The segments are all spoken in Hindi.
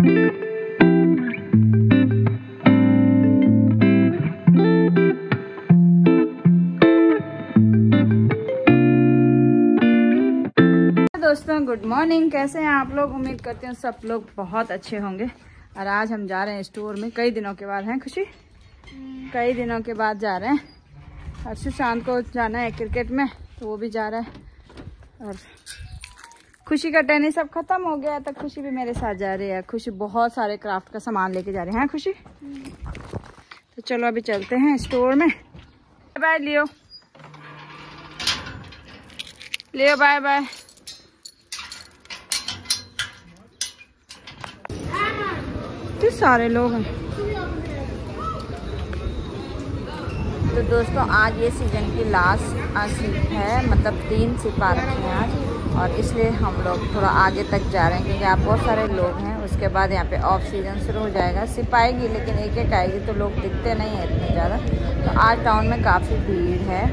दोस्तों गुड मॉर्निंग, कैसे हैं आप लोग। उम्मीद करती हूँ सब लोग बहुत अच्छे होंगे। और आज हम जा रहे हैं स्टोर में, कई दिनों के बाद। हैं खुशी? कई दिनों के बाद जा रहे हैं। और सुशांत को जाना है क्रिकेट में, तो वो भी जा रहा है। और खुशी का टेनिस अब खत्म हो गया, तो खुशी भी मेरे साथ जा रही है। खुशी बहुत सारे क्राफ्ट का सामान लेके जा रहे हैं खुशी। तो चलो अभी चलते हैं स्टोर में। Bye Leo, Leo bye bye. सारे लोग हैं। तो दोस्तों आज ये सीजन की लास्ट सीप है, मतलब 3 सीप आ रखी हैं आज, और इसलिए हम लोग थोड़ा आगे तक जा रहे हैं क्योंकि आप बहुत सारे लोग हैं। उसके बाद यहाँ पे ऑफ सीजन शुरू हो जाएगा। सिप आएगी लेकिन एक एक आएगी, तो लोग दिखते नहीं हैं इतने ज़्यादा। तो आज टाउन में काफ़ी भीड़ है।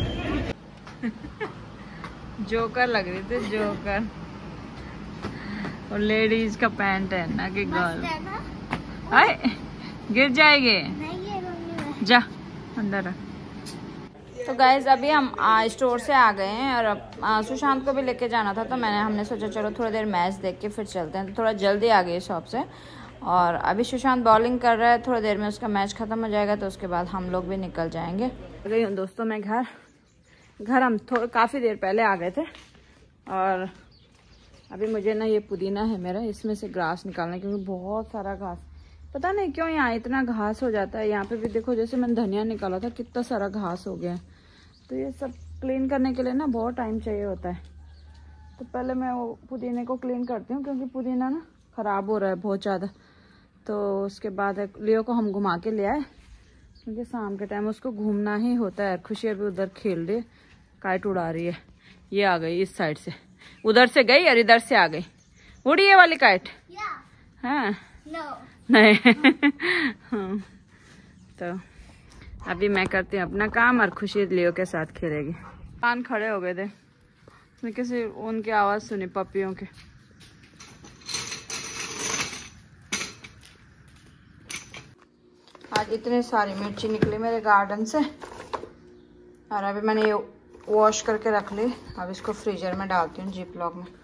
जोकर लग रही थी, जोकर। और लेडीज का पैंट है ना कि गर्ल। आए गिर जाएंगे, जा अंदर। तो गाइज अभी हम स्टोर से आ गए हैं, और अब सुशांत को भी लेके जाना था, तो हमने सोचा चलो थोड़ी देर मैच देख के फिर चलते हैं। तो थोड़ा जल्दी आ गए शॉप से, और अभी सुशांत बॉलिंग कर रहा है। थोड़ी देर में उसका मैच ख़त्म हो जाएगा, तो उसके बाद हम लोग भी निकल जाएंगे। गई हूँ दोस्तों मैं घर हम काफ़ी देर पहले आ गए थे। और अभी मुझे ना ये पुदीना है मेरा, इसमें से घास निकालना है क्योंकि बहुत सारा घास, पता नहीं क्यों यहाँ इतना घास हो जाता है। यहाँ पे भी देखो, जैसे मैंने धनिया निकाला था कितना सारा घास हो गया है। तो ये सब क्लीन करने के लिए ना बहुत टाइम चाहिए होता है। तो पहले मैं वो पुदीने को क्लीन करती हूँ क्योंकि पुदीना ना ख़राब हो रहा है बहुत ज़्यादा। तो उसके बाद लियो को हम घुमा के ले आए क्योंकि शाम के टाइम उसको घूमना ही होता है। खुशी अभी उधर खेल रही है, काइट उड़ा रही है। ये आ गई इस साइड से, उधर से गई और इधर से आ गई। उड़ी ये वाली काइट? हाँ नहीं। हाँ। तो अभी मैं करती हूँ अपना काम और खुशी लियो के साथ खेलेगी। कान खड़े हो गए थे, मैं किसी उनकी आवाज़ सुनी, पपियों के। आज इतनी सारी मिर्ची निकली मेरे गार्डन से, और अभी मैंने ये वॉश करके रख ली। अब इसको फ्रीजर में डालती हूँ जिप लॉक में।